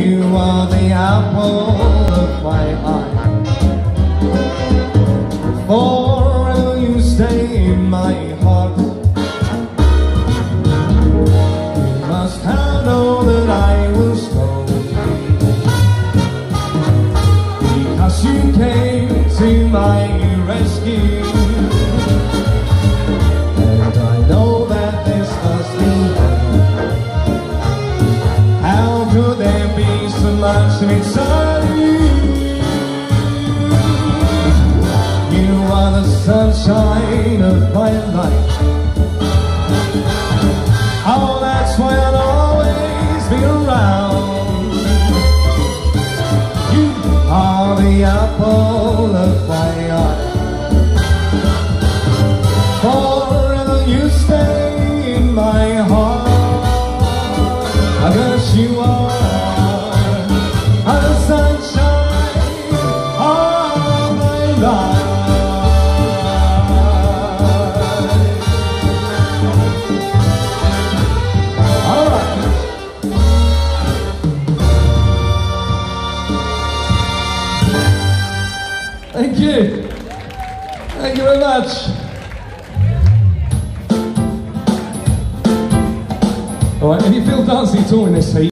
You are the apple of my eye. Forever you stay in my heart. You must have known that I was lonely, because you came to my rescue. And I know that this must be heaven. How could there be so much inside you? You are the sunshine of my life. Oh, that's why I'll always be around. You are the apple of my eye. Forever you stay in my heart. I guess you are the sunshine of my life. All right. Thank you. Thank you very much. All right, if you feel dancey at all in this heat,